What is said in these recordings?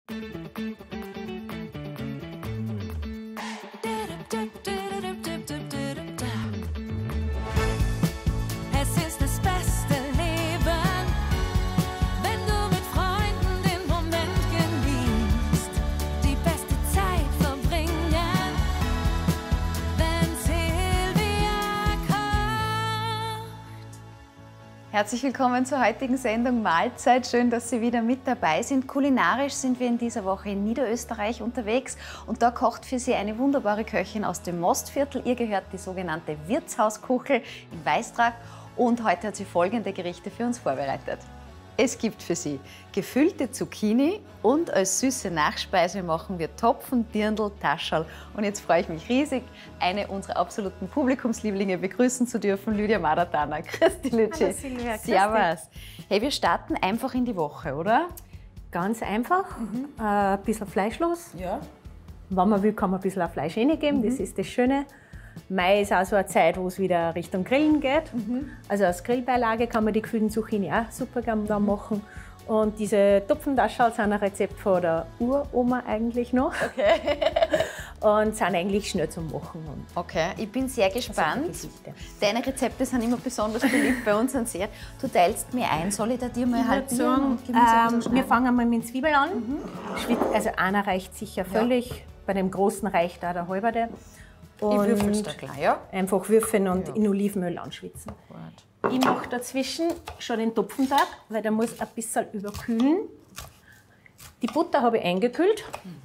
Es ist das beste Leben, wenn du mit Freunden den Moment genießt, die beste Zeit verbringen, wenn Silvia kocht. Herzlich willkommen zur heutigen Sendung Mahlzeit. Schön, dass Sie wieder mit dabei sind. Kulinarisch sind wir in dieser Woche in Niederösterreich unterwegs und da kocht für Sie eine wunderbare Köchin aus dem Mostviertel. Ihr gehört die sogenannte Wirtshauskuchel in Weißtrag und heute hat sie folgende Gerichte für uns vorbereitet. Es gibt für Sie gefüllte Zucchini und als süße Nachspeise machen wir Topfen, Dirndl, Taschal. Und jetzt freue ich mich riesig, eine unserer absoluten Publikumslieblinge begrüßen zu dürfen, Lydia Madatana. Grüß dich, Lütschi. Hallo Silvia, grüß dich. Servus. Hey, wir starten einfach in die Woche, oder? Ganz einfach, ein bisschen fleischlos. Ja. Wenn man will, kann man ein bisschen Fleisch reingeben, das ist das Schöne. Mai ist auch so eine Zeit, wo es wieder Richtung Grillen geht. Also als Grillbeilage kann man die gefüllten Zucchini auch super gerne da machen. Und diese Topfentaschel sind ein Rezept von der Uroma eigentlich noch. Okay. Und sind eigentlich schnell zum Machen. Okay, ich bin sehr gespannt. Gerichte. Deine Rezepte sind immer besonders beliebt bei uns. Sind sehr. Du teilst mir ein, soll ich da dir mal halbieren und Gemüse ein bisschen wir schneiden? fangen mal mit den Zwiebeln an. Also einer reicht sicher völlig. Bei dem großen reicht auch der halberte. Ich würfel's da gleich, ja? Einfach würfeln und in Olivenöl anschwitzen. Gut. Ich mache dazwischen schon den Topfentag, weil der muss ein bisschen überkühlen. Die Butter habe ich eingekühlt.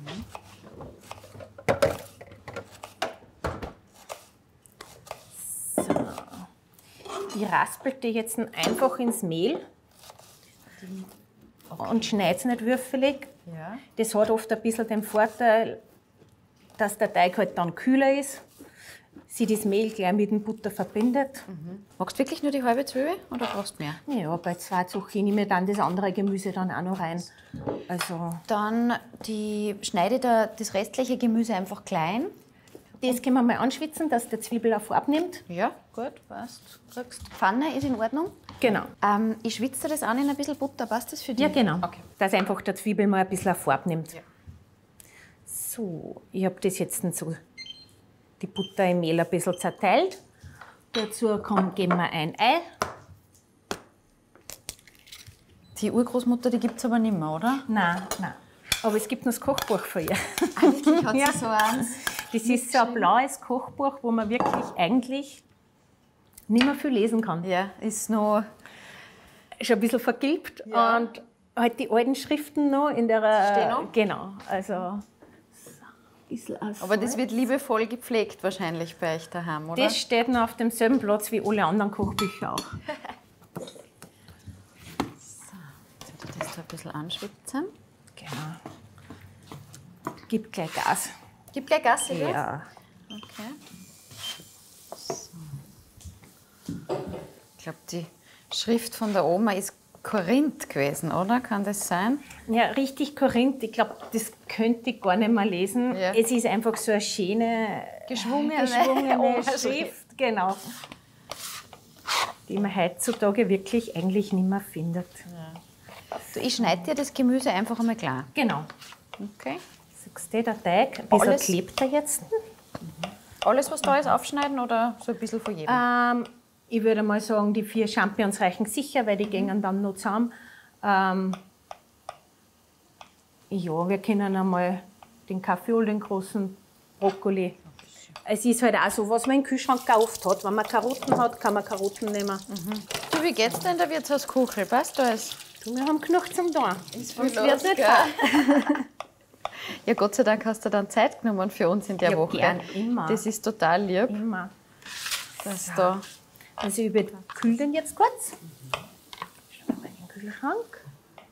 So. Die raspelte jetzt einfach ins Mehl und schneide es nicht würfelig. Ja. Das hat oft ein bisschen den Vorteil, dass der Teig halt dann kühler ist, sie das Mehl gleich mit dem Butter verbindet. Magst du wirklich nur die halbe Zwiebel oder brauchst du mehr? Ja, bei 2 Zucchini mir dann das andere Gemüse dann auch noch rein. Also Dann schneide da das restliche Gemüse einfach klein. das können wir mal anschwitzen, dass der Zwiebel auch Farbe nimmt. Ja, gut, passt. Kriegst. Pfanne ist in Ordnung. Genau. Ich schwitze das an in ein bisschen Butter. Passt das für dich? Ja, genau. Okay. Dass einfach der Zwiebel mal ein bisschen Farbe nimmt. Ja. So, ich habe das jetzt so, die Butter im Mehl ein bisschen zerteilt. Dazu geben wir ein Ei. Die Urgroßmutter, die gibt es aber nicht mehr, oder? Nein. Aber es gibt noch das Kochbuch von ihr. Wirklich hat sie Ja. so eins. Das ist so ein blaues Kochbuch, wo man wirklich eigentlich nicht mehr viel lesen kann. Ja, ist noch. Schon ein bisschen vergilbt Ja. und halt die alten Schriften noch in der... Stehen noch? Genau, also... So, ein bisschen Aber das wird liebevoll gepflegt wahrscheinlich bei euch daheim, oder? Das steht noch auf demselben Platz wie alle anderen Kochbücher auch. Jetzt wird das da ein bisschen anschwitzen. Genau. Gib gleich Gas. Gib gleich Gas, Silvia? Ja. Okay. So. Ich glaube, die Schrift von der Oma ist Korinth gewesen, oder? Kann das sein? Ja, richtig Korinth. Ich glaube, das könnte ich gar nicht mehr lesen. Ja. Es ist einfach so eine schöne, Geschwungene Schrift. Schrift. Genau. Die man heutzutage wirklich eigentlich nicht mehr findet. Du, ich schneide dir das Gemüse einfach einmal klar. Genau. Okay. Siehst du, der Teig, ein bisschen Alles- klebt er jetzt. Alles, was da ist, aufschneiden oder so ein bisschen von jedem? Ich würde mal sagen, die 4 Champignons reichen sicher, weil die gehen dann noch zusammen. Ja, wir können einmal den Kaffee, den großen Brokkoli. Es ist halt auch so, was man im Kühlschrank oft hat. Wenn man Karotten hat, kann man Karotten nehmen. Du, wie geht's denn in der Wirtshauskuchel? Passt alles? Du, wir haben genug zum Tun. Ist Sonst wird's nicht faul. Ja, Gott sei Dank hast du dann Zeit genommen für uns in der Ja, Woche. gern, immer. Das ist total lieb, Immer. dass da. Also ich überkühle den jetzt kurz. Schauen wir mal in den Kühlschrank.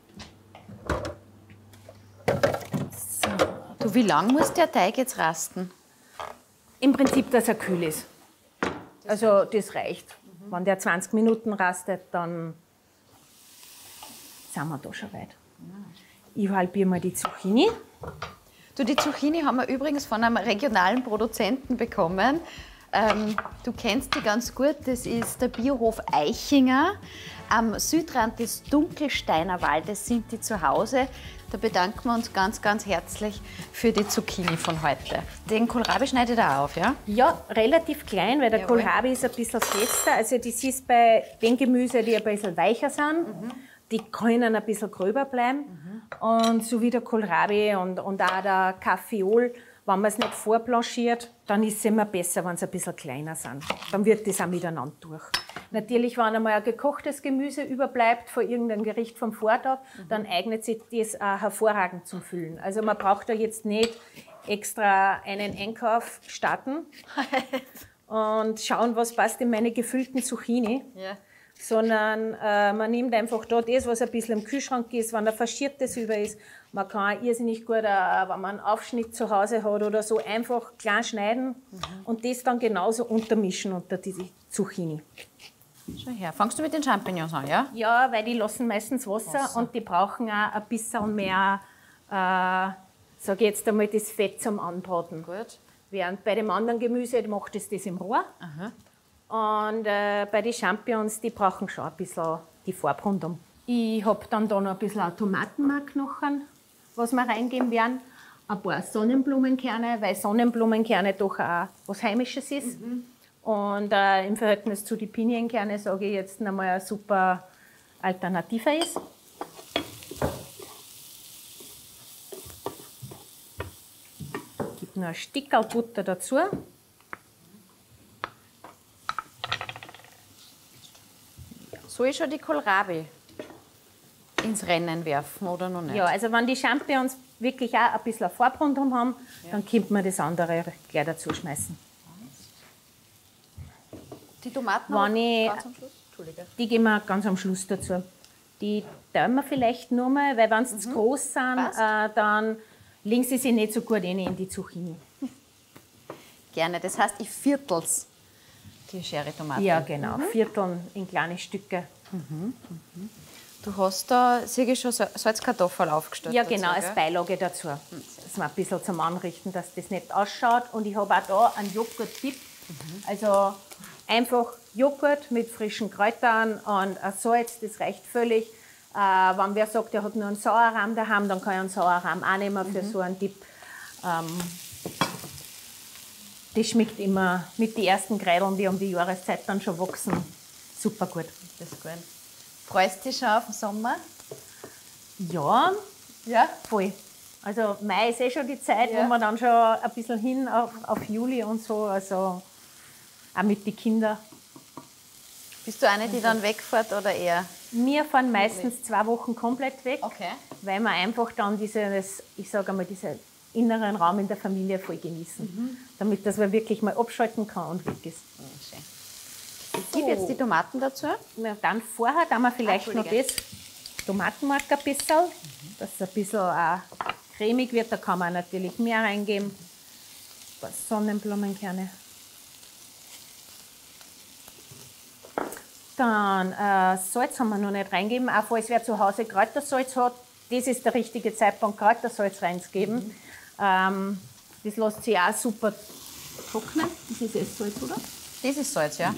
So. Du, wie lang muss der Teig jetzt rasten? Im Prinzip, dass er kühl ist. Also das reicht. Wenn der 20 Minuten rastet, dann sind wir da schon weit. Ich halbiere mal die Zucchini. Du, die Zucchini haben wir übrigens von einem regionalen Produzenten bekommen. Du kennst die ganz gut, das ist der Biohof Eichinger. Am Südrand des Dunkelsteiner Waldes sind die zu Hause. Da bedanken wir uns ganz, ganz herzlich für die Zucchini von heute. Den Kohlrabi schneidet er auf, ja? Ja, relativ klein, weil der Jawohl. Kohlrabi ist ein bisschen fester. Also das ist bei den Gemüse, die ein bisschen weicher sind, die können ein bisschen gröber bleiben. Und so wie der Kohlrabi und auch der Kaffeeol, wenn man es nicht vorblanchiert, dann ist es immer besser, wenn sie ein bisschen kleiner sind. Dann wird das auch miteinander durch. Natürlich, wenn einmal ein gekochtes Gemüse überbleibt von irgendeinem Gericht vom Vortag, dann eignet sich das auch hervorragend zum Füllen. Also man braucht da jetzt nicht extra einen Einkauf starten und schauen, was passt in meine gefüllten Zucchini. Ja. Sondern man nimmt einfach da das, was ein bisschen im Kühlschrank ist, wenn ein Faschiertes über ist. Man kann auch irrsinnig gut, wenn man einen Aufschnitt zu Hause hat oder so, einfach klein schneiden und das dann genauso untermischen unter die Zucchini. Schau her. Fangst du mit den Champignons an, ja? Ja, weil die lassen meistens Wasser und die brauchen auch ein bisschen mehr, sage ich jetzt einmal, das Fett zum Anbraten. Gut. Während bei dem anderen Gemüse macht es das im Rohr. Aha. Und bei den Champignons, die brauchen schon ein bisschen die Farbrundung. Ich habe dann da noch ein bisschen Tomatenmark nachher, was wir reingeben werden. Ein paar Sonnenblumenkerne, weil Sonnenblumenkerne doch auch was Heimisches ist. Und im Verhältnis zu den Pinienkerne sage ich jetzt einmal eine super Alternative ist. Gibt noch ein Stickerl Butter dazu. Soll ich schon die Kohlrabi ins Rennen werfen oder noch nicht? Ja, also wenn die Champignons wirklich auch ein bisschen eine Farbrundung haben, dann könnte man das andere gleich dazu schmeißen. Die Tomaten Wenn ich, ganz am Schluss? Entschuldige. die geben wir ganz am Schluss dazu. Die teilen wir vielleicht nur mal, weil wenn sie zu groß sind, dann legen sie sich nicht so gut rein in die Zucchini. Gerne. Das heißt, ich viertel's die Sherry-Tomaten. Ja, genau. Vierteln in kleine Stücke. Du hast da, sehe ich schon, Salzkartoffel aufgestellt. Ja, dazu, genau, als gell? Beilage dazu. Das mal ein bisschen zum Anrichten, dass das nicht ausschaut. Und ich habe auch da einen Joghurt-Tipp. Also einfach Joghurt mit frischen Kräutern und ein Salz, das reicht völlig. Wenn wer sagt, er hat nur einen Sauerrahm daheim, dann kann ich einen Sauerrahm auch nehmen für so einen Tipp. Das schmeckt immer mit den ersten Kräuteln, die um die Jahreszeit dann schon wachsen, super gut. Das ist gut. Freust du dich schon auf den Sommer? Ja, Ja. voll. Also Mai ist eh schon die Zeit, Ja. wo man dann schon ein bisschen hin auf Juli und so, also auch mit den Kindern. Bist du eine, die dann wegfährt oder eher? Wir fahren meistens 2 Wochen komplett weg, Okay. weil wir einfach dann dieses, ich sage einmal, diesen inneren Raum in der Familie voll genießen. Damit dass man wirklich mal abschalten kann und weg ist. Schön. Ich gebe jetzt die Tomaten dazu. Na, dann vorher tun wir vielleicht noch Entschuldige. das Tomatenmark ein bisschen, dass es ein bisschen auch cremig wird. Da kann man natürlich mehr reingeben. Ein paar Sonnenblumenkerne. Dann Salz haben wir noch nicht reingeben. Auch falls wer zu Hause Kräutersalz hat, das ist der richtige Zeitpunkt, Kräutersalz reinzugeben. Das lässt sich auch super trocknen. Das ist Esssalz, oder? Das ist Salz, ja?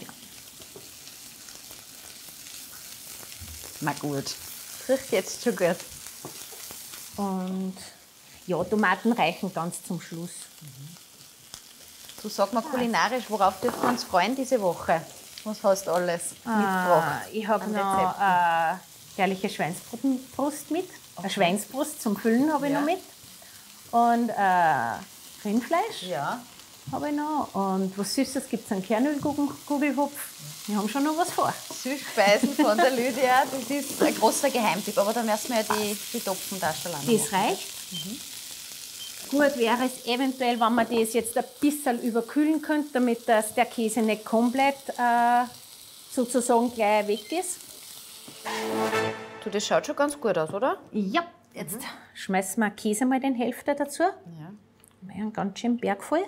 Na gut. Riecht jetzt schon gut. Und ja, Tomaten reichen ganz zum Schluss. Du sag mal kulinarisch, worauf dürfen wir uns freuen diese Woche? Was hast du alles mitgebracht? Ich habe an noch Rezepten? eine herrliche Schweinsbrust mit. Eine Schweinsbrust zum Füllen habe ich Ja. noch mit. Und Rindfleisch Ja. habe ich noch. Und was Süßes gibt es, einen Kernölgugelhupf. Wir haben schon noch was vor. Süßspeisen von der Lydia, das ist ein großer Geheimtipp. Aber da müssen wir ja die Topfen da schon lang Das reicht. Gut wäre es eventuell, wenn man das jetzt ein bisschen überkühlen könnte, damit dass der Käse nicht komplett sozusagen gleich weg ist. Du, das schaut schon ganz gut aus, oder? Ja, jetzt schmeißen wir Käse mal den Hälfte dazu. Ja. Einen ganz schönen Berg voll.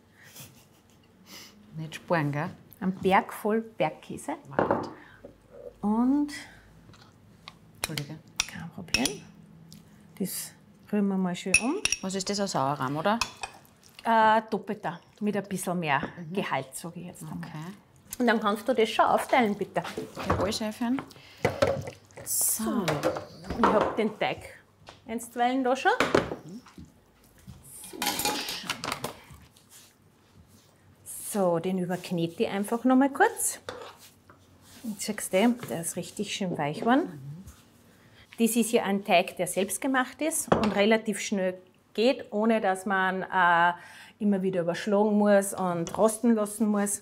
Nicht sparen, gell? Ein Berg voll Bergkäse. War gut. Und, Entschuldige. kein Problem, das rühren wir mal schön um. Was ist das, ein Sauerrahm, oder? doppelter, mit ein bisschen mehr Gehalt, sage ich jetzt einmal. Okay. Und dann kannst du das schon aufteilen, bitte. Jawohl, Chefin. So. Ich habe den Teig einstweilen da schon. So, den überknete ich einfach noch mal kurz. Jetzt siehst du, der ist richtig schön weich geworden. Das ist ja ein Teig, der selbst gemacht ist und relativ schnell geht, ohne dass man immer wieder überschlagen muss und rosten lassen muss.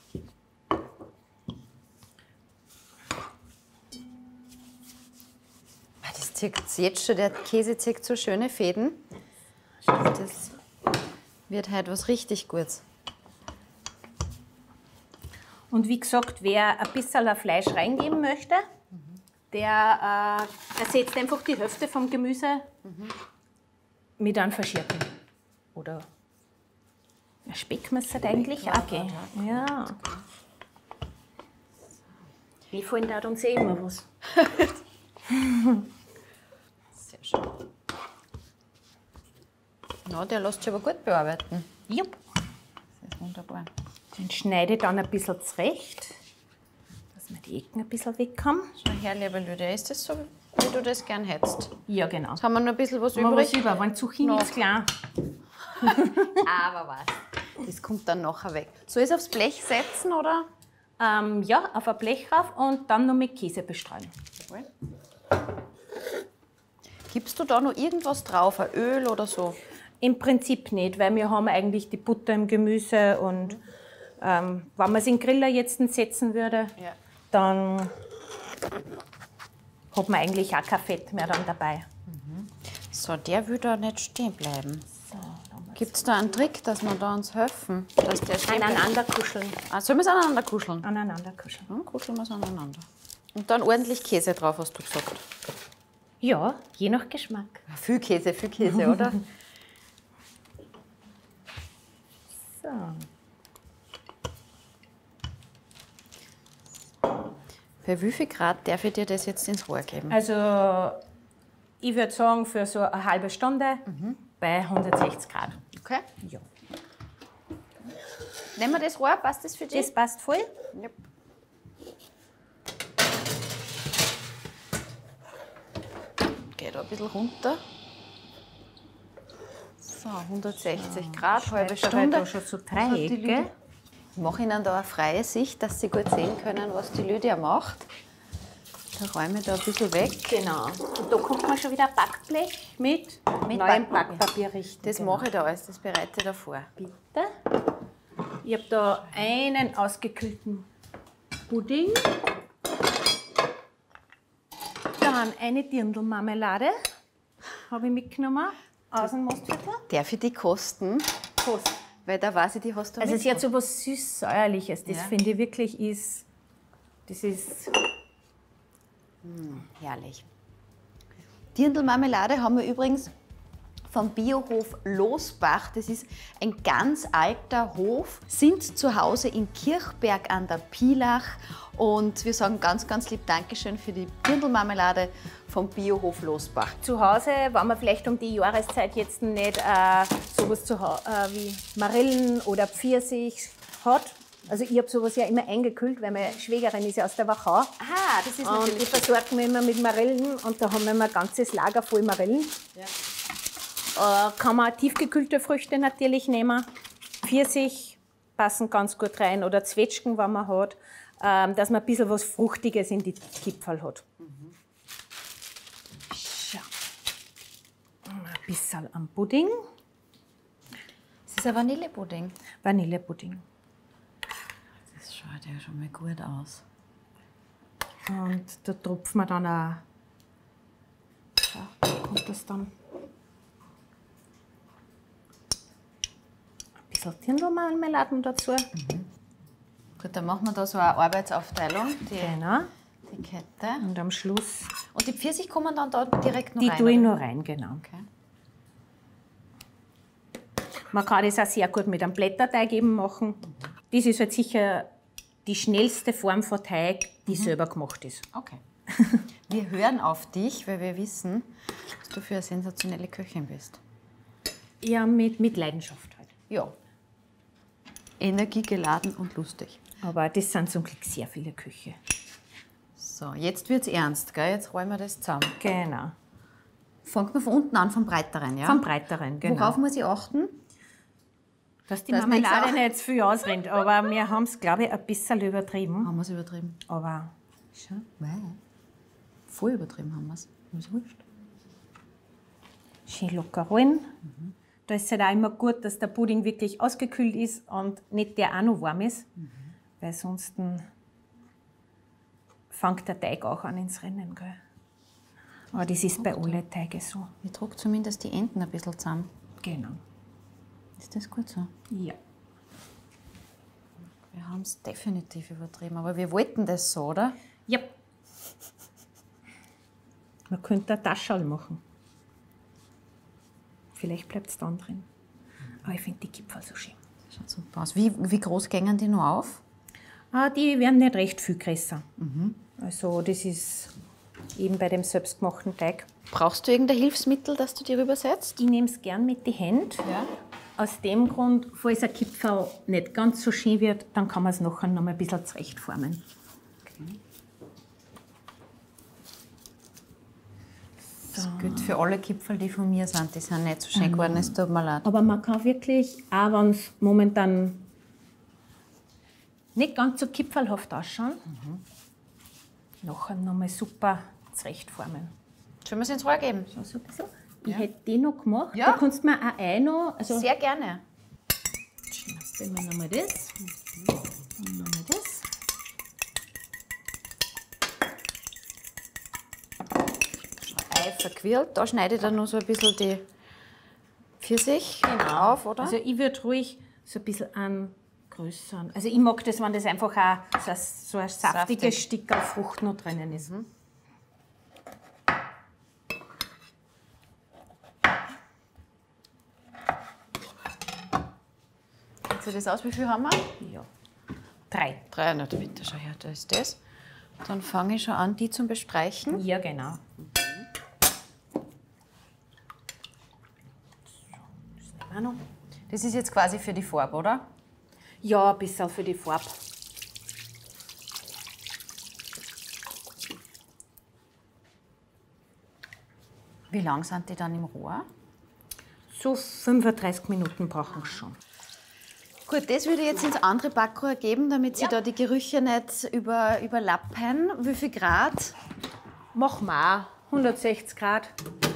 Das zieht jetzt schon, der Käse zieht so schöne Fäden. Das wird heute was richtig Gutes. Und wie gesagt, wer ein bisschen Fleisch reingeben möchte, der ersetzt einfach die Hälfte vom Gemüse mit einem Verschierten. Oder ein Speck müsste eigentlich auch gehen. Ja. Wie fallen da uns eh immer was? Sehr schön. Ja, der lässt sich aber gut bearbeiten. Jupp. Das ist wunderbar. Den schneide ich dann ein bisschen zurecht, dass wir die Ecken ein bisschen weg haben. Schau her, liebe Lydia, ist das so, wie du das gern hättest? Ja, genau. Jetzt haben wir noch ein bisschen was Mal übrig. was über, wenn Zucchini ist klein. Aber was? Das kommt dann nachher weg. Soll ich es aufs Blech setzen, oder? Ja, auf ein Blech rauf und dann noch mit Käse bestreuen. Gibst du da noch irgendwas drauf, ein Öl oder so? Im Prinzip nicht, weil wir haben eigentlich die Butter im Gemüse und wenn man es in den Griller jetzt setzen würde, Ja. dann hat man eigentlich auch kein Fett mehr dann dabei. So, der will da nicht stehen bleiben. So, Gibt es da einen Trick, dass wir da uns helfen? Dass der stehen bleibt? aneinander kuscheln. Ah, sollen wir es aneinander kuscheln? Aneinander kuscheln. Dann kuscheln wir es aneinander. Und dann ordentlich Käse drauf, hast du gesagt. Ja, je nach Geschmack. Viel Käse, oder? So. Bei wie viel Grad darf ich dir das jetzt ins Rohr geben? Also, ich würde sagen, für so eine halbe Stunde bei 160 Grad. Okay. Ja. Nehmen wir das Rohr, passt das für dich? Das passt voll. Ja. Geht ein bisschen runter. So, 160 Grad, halbe Stunde. Da schon so Was hat die Dreiecke. Lydia? Ich mache Ihnen da eine freie Sicht, dass Sie gut sehen können, was die Lydia macht. Da räume ich da ein bisschen weg. Genau. Und da kommt man schon wieder ein Backblech mit neuem Backpapier. Backpapier richten. Das mache ich da alles, das bereite ich da vor. Bitte. Ich habe da einen ausgekühlten Pudding. Dann eine Dirndlmarmelade habe ich mitgenommen aus dem Mostviertel. Darf ich die kosten? Kost. Weil da weiß ich, die hast du Also sie hat mitgebracht. so was Süß-Säuerliches. Das Ja. finde ich wirklich ist... Das ist... Herrlich. Dirndlmarmelade haben wir übrigens vom Biohof Losbach. Das ist ein ganz alter Hof, sind zu Hause in Kirchberg an der Pielach. Und wir sagen ganz, ganz lieb Dankeschön für die Dirndlmarmelade vom Biohof Losbach. Zu Hause, wenn man vielleicht um die Jahreszeit jetzt nicht sowas wie Marillen oder Pfirsich hat. Also ich habe sowas ja immer eingekühlt, weil meine Schwägerin ist ja aus der Wachau. Ah, das ist Und die versorgen wir immer mit Marillen und da haben wir immer ein ganzes Lager voll Marillen. Kann man tiefgekühlte Früchte natürlich nehmen. Pfirsich passen ganz gut rein oder Zwetschgen, wenn man hat, dass man ein bisschen was Fruchtiges in die Kipferl hat. So. Ein bisschen am Pudding. Das ist ein Vanillepudding. Vanillepudding. Das schaut ja schon mal gut aus. Und da tropfen wir dann auch. Da kommt das dann. Ein bisschen Dirndlmarmeladen dazu. Gut, dann machen wir da so eine Arbeitsaufteilung, Genau. die Kette. Und am Schluss, Und die Pfirsich kommen dann da direkt noch die rein? tue ich oder? noch rein, genau. Okay. Man kann das auch sehr gut mit einem Blätterteig eben machen. Das ist halt sicher die schnellste Form von Teig, die selber gemacht ist. Okay. Wir hören auf dich, weil wir wissen, dass du für eine sensationelle Köchin bist. Ja, mit Leidenschaft halt. ja, energiegeladen und lustig. Aber das sind zum Glück sehr viele Küche. So, jetzt wird es ernst, gell? Jetzt rollen wir das zusammen. Genau. Fangt man von unten an, vom Breiteren, ja? Vom Breiteren, genau. Worauf muss ich achten? Dass die Dass Marmelade nichts nicht zu viel ausrennt. Aber wir haben es, glaube ich, ein bisschen übertrieben. Haben wir es übertrieben? Aber Schau. Wow. Voll übertrieben haben wir es. Ist wurscht. schön locker rollen. Da ist es halt auch immer gut, dass der Pudding wirklich ausgekühlt ist und nicht der auch noch warm ist. Weil sonst fängt der Teig auch an ins Rennen. Gell? Aber das ist bei allen Teigen so. Ich drücke zumindest die Enden ein bisschen zusammen. Genau. Ist das gut so? Ja. Wir haben es definitiv übertrieben, aber wir wollten das so, oder? Ja. Man könnte eine Taschel machen. Vielleicht bleibt es dann drin. Aber ich finde die Kipferl so schön. Das schaut super aus. Wie groß gängen die nur auf? Die werden nicht recht viel größer. Also das ist eben bei dem selbstgemachten Teig. Brauchst du irgendein Hilfsmittel, das du dir rübersetzt? Ich nehme es gern mit den Händen. Ja. Aus dem Grund, falls ein Kipferl nicht ganz so schön wird, dann kann man es nachher noch mal ein bisschen zurechtformen. Okay. Das gilt für alle Kipferl, die von mir sind. Die sind nicht so schön geworden, es tut mir leid. Aber man kann wirklich, auch wenn es momentan nicht ganz so kipferlhaft ausschauen, nachher noch mal super zurechtformen. Sollen wir es ins Rohr geben? So ein bisschen. Ich hätte die noch gemacht. Ja. Da kannst du mir auch ein noch. Also Sehr gerne. Schneiden wir nochmal das. Und nochmal das. Ei verquirlt. Da schneide ich dann noch so ein bisschen die Pfirsich auf, oder? Also ich würde ruhig so ein bisschen an größeren. Also ich mag das, wenn das einfach auch so ein saftiges Stück Frucht noch drinnen ist. Sieht das aus? Wie viel haben wir? Ja. 3. 3, na bitte, schau her, da ist das. Dann fange ich schon an, die zu bestreichen. Ja, genau. So, das nehmen wir noch. Das ist jetzt quasi für die Farbe, oder? Ja, ein bisschen für die Farbe. Wie lang sind die dann im Rohr? So 35 Minuten brauchen wir schon. Gut, das würde ich jetzt ins andere Backrohr geben, damit sie da die Gerüche nicht überlappen. Wie viel Grad? Machen wir auch 160 Grad.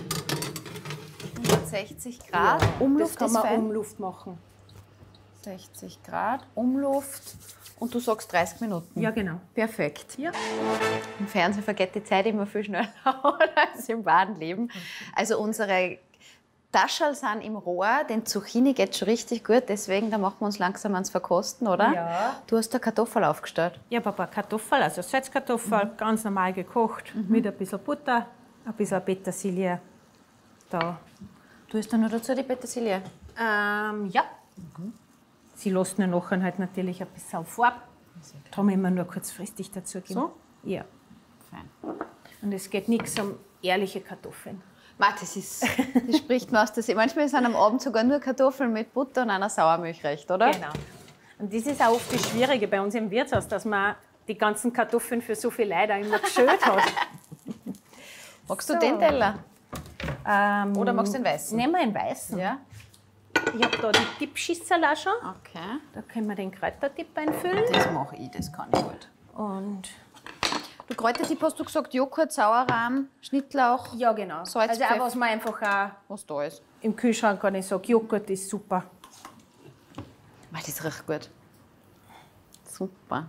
160 Grad. Umluft das ist kann man fein. Umluft machen. 60 Grad, Umluft. Und du sagst 30 Minuten. Ja, genau. Perfekt. Ja. Im Fernsehen vergeht die Zeit immer viel schneller als im wahren Leben. Also unsere Taschel sind im Rohr, den Zucchini geht schon richtig gut, deswegen da machen wir uns langsam ans Verkosten, oder? Ja. Du hast da Kartoffel aufgestellt. Ich habe ein paar Kartoffeln, also Salzkartoffeln, ganz normal gekocht, mit ein bisschen Butter, ein bisschen Petersilie. Da. Du hast da nur dazu die Petersilie. Ja. Sie lassen ja nachher halt natürlich ein bisschen Farbe. Darum immer nur kurzfristig dazu geben. So? Ja. Fein. Und es geht nichts um ehrliche Kartoffeln. Das spricht mir aus der Seele. Manchmal sind am Abend sogar nur Kartoffeln mit Butter und einer Sauermilch recht, oder? Genau. Und das ist auch oft das Schwierige bei uns im Wirtshaus, dass man die ganzen Kartoffeln für so viele Leute auch immer geschält hat. Magst du den Teller? Oder magst du den weißen? Nehmen wir den weißen. Ja. Ich habe da die Dipschisserl auch schon. Okay. Da können wir den Kräutertipp einfüllen. Das mache ich, das kann ich gut. Und Du Kräutertipp hast du gesagt, Joghurt, Sauerrahm, Schnittlauch, ja, genau. Salz, also auch, Pfeffer. was man einfach auch was da ist. im Kühlschrank kann ich sagen, Joghurt ist super. Das riecht gut. Super.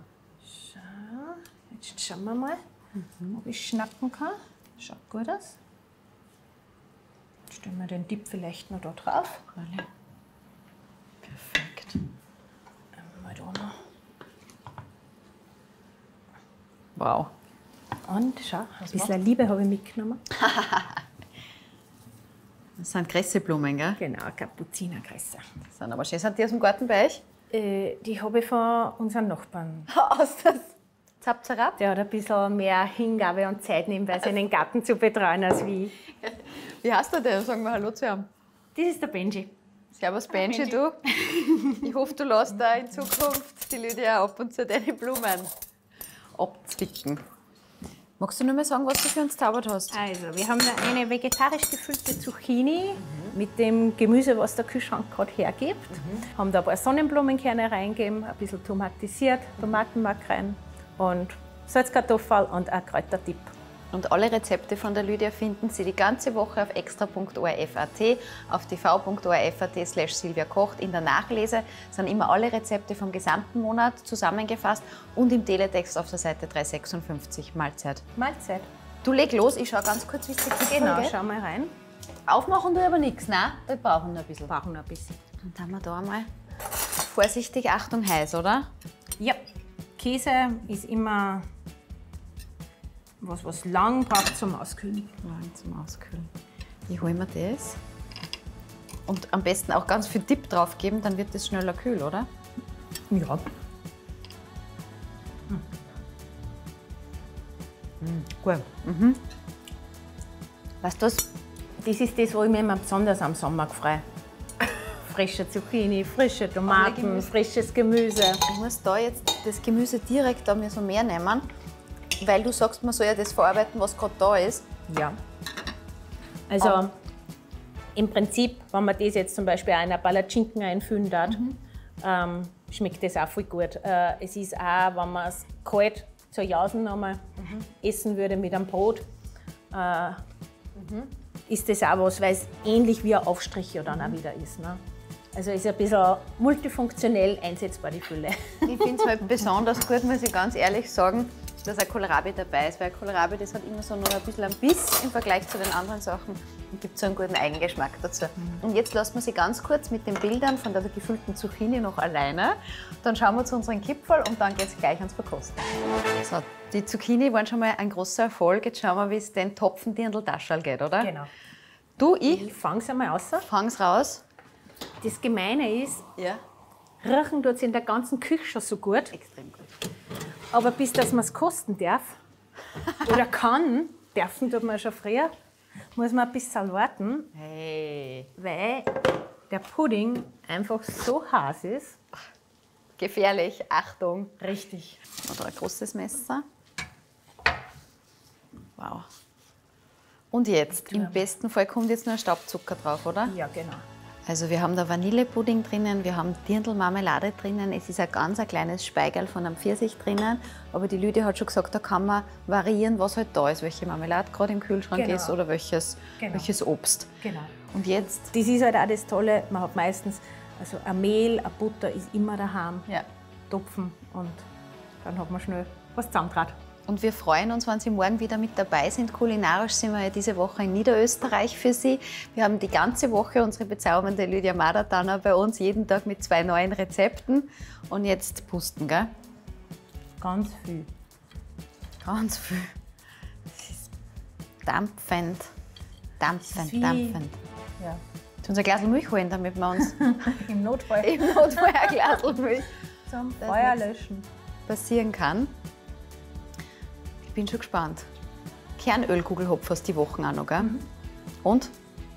Jetzt schauen wir mal, ob ich schnappen kann. Schaut gut aus. Jetzt stellen wir den Dip vielleicht noch da drauf. Perfekt. Mal da noch. Wow. Und schau, ein bisschen Liebe habe ich mitgenommen. Das sind Kresseblumen, gell? Genau, Kapuzinerkresse. Das sind aber schön. Sind die aus dem Garten bei euch? Die habe ich von unseren Nachbarn. Aus das Zapzerab? Der hat ein bisschen mehr Hingabe und Zeit nebenbei, seinen Garten zu betreuen als wie ich. Wie heißt der denn? Sagen wir Hallo zu ihm. Das ist der Benji. Servus Benji, du. Ich hoffe, du lässt da in Zukunft die Lydia ab und zu deine Blumen abzwicken. Magst du nur mal sagen, was du für uns zaubert hast? Also, wir haben da eine vegetarisch gefüllte Zucchini mit dem Gemüse, was der Kühlschrank gerade hergibt. Haben da ein paar Sonnenblumenkerne reingegeben, ein bisschen tomatisiert, Tomatenmark rein und Salzkartoffel und ein Kräutertipp. Und alle Rezepte von der Lydia finden Sie die ganze Woche auf extra.orf.at, auf tv.orf.at/Silvia kocht. In der Nachlese sind immer alle Rezepte vom gesamten Monat zusammengefasst und im Teletext auf der Seite 356 Mahlzeit. Mahlzeit. Du leg los, ich schaue ganz kurz, wie es dir geht. Genau, schau mal rein. Aufmachen tue aber nichts, nein? Wir brauchen noch ein bisschen. Brauchen noch ein bisschen. Und dann haben wir da einmal vorsichtig, Achtung, heiß, oder? Ja, Käse ist immer was lang braucht zum Auskühlen. Lang zum Auskühlen. Ich hole mir das. Und am besten auch ganz viel Dip drauf geben, dann wird das schneller kühl, oder? Ja. Gut. Weißt du was? Das ist das, wo ich mich immer besonders am Sommer freue. Frische Zucchini, frische Tomaten, frisches Gemüse. Ich muss da jetzt das Gemüse direkt da mir so mehr nehmen, weil du sagst, man soll ja das verarbeiten, was gerade da ist. Ja. Also im Prinzip, wenn man das jetzt zum Beispiel in eine Palatschinken einfüllen darf, schmeckt das auch viel gut. Es ist auch, wenn man es kalt zur Jausen nochmal essen würde mit einem Brot, ist das auch was, weil es ähnlich wie ein Aufstrich ja dann auch wieder ist. Ne? Also ist ein bisschen multifunktionell einsetzbar, die Fülle. Ich finde es halt besonders gut, muss ich ganz ehrlich sagen, dass ein Kohlrabi dabei ist, weil Kohlrabi, das hat immer so noch ein bisschen einen Biss im Vergleich zu den anderen Sachen und gibt so einen guten Eigengeschmack dazu. Und jetzt lassen wir sie ganz kurz mit den Bildern von der gefüllten Zucchini noch alleine. Dann schauen wir zu unserem Gipfel und dann geht es gleich ans Verkosten. So, die Zucchini waren schon mal ein großer Erfolg. Jetzt schauen wir, wie es den Topfendirndl-Taschel geht, oder? Genau. Du, Ich fange es einmal aus. fang's raus. Das Gemeine ist, Ja. riechen tut es in der ganzen Küche schon so gut. Extrem gut. Aber bis dass man es kosten darf, oder kann, dürfen tut man schon früher, muss man ein bisschen warten, Hey. weil der Pudding einfach so heiß ist. Gefährlich, Achtung. Richtig. Oder ein großes Messer. Wow. Und jetzt, im besten Fall kommt jetzt noch ein Staubzucker drauf, oder? Ja, genau. Also wir haben da Vanillepudding drinnen, wir haben Dirndl-Marmelade drinnen, es ist ein ganz kleines Speigerl von einem Pfirsich drinnen, aber die Lydia hat schon gesagt, da kann man variieren, was halt da ist, welche Marmelade gerade im Kühlschrank Genau. ist oder welches Obst. Genau. Und jetzt, Das ist halt auch das Tolle, man hat meistens, also ein Mehl, eine Butter ist immer daheim, ja. Topfen und dann hat man schnell was zusammengetragen. Und wir freuen uns, wenn Sie morgen wieder mit dabei sind. Kulinarisch sind wir ja diese Woche in Niederösterreich für Sie. Wir haben die ganze Woche unsere bezaubernde Lydia Madertaner bei uns, jeden Tag mit 2 neuen Rezepten. Und jetzt pusten, gell? Ganz viel. Ganz viel. Es ist dampfend, dampfend, wie- dampfend. Ja. Jetzt unser Glas Milch holen, damit wir uns Im Notfall im Notfall ein Glas Milch zum Das Feuer nix. löschen. passieren kann. Ich bin schon gespannt. Kernölkugelhopf hast die Wochen auch noch, gell? Und?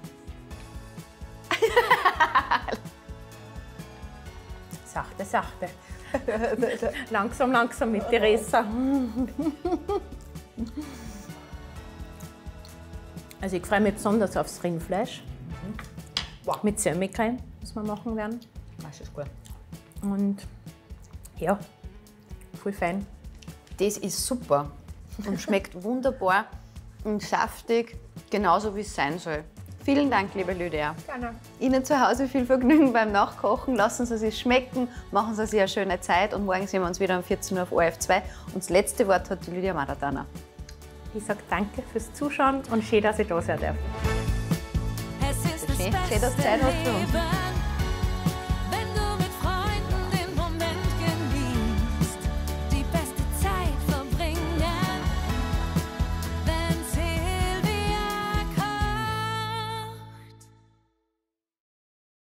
Sachte, sachte. Langsam, langsam mit Teresa. Also ich freue mich besonders aufs Rindfleisch. Mit Sömmicreme, was wir machen werden. Das ist gut. Und ja, voll fein. Das ist super und schmeckt wunderbar und saftig, genauso wie es sein soll. Vielen Dank, liebe Lydia. Gerne. Ihnen zu Hause viel Vergnügen beim Nachkochen. Lassen Sie es schmecken, machen Sie sich eine schöne Zeit und morgen sehen wir uns wieder um 14 Uhr auf ORF2. Und das letzte Wort hat die Lydia Madertaner. Ich sage danke fürs Zuschauen und schön, dass ich da sein darf. Es ist das Schön, beste dass du Zeit hast für uns. Leben.